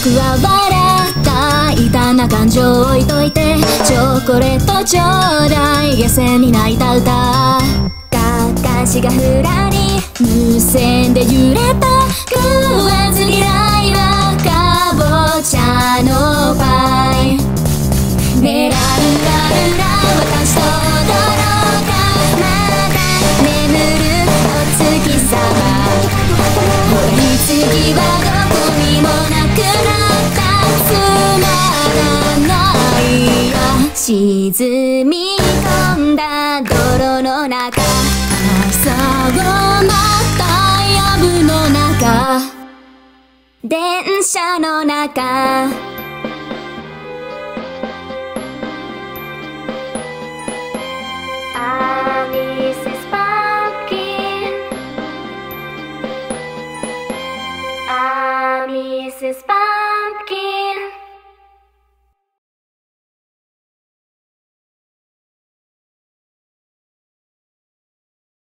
僕は笑った痛な感情置いといて、チョコレートちょうだい、下船に泣いた歌。かかしがふらり無線で揺れた、食わず嫌いはかぼちゃのパイ。ねらるら私と踊ろうか、まだ眠るお月様。ほら次はどこにもなくなった、つまらないよ。沈み込んだ泥の中、朝を待ったやぶの中、電車の中。Mrs. Pumpkin, Mrs. Pumpkin.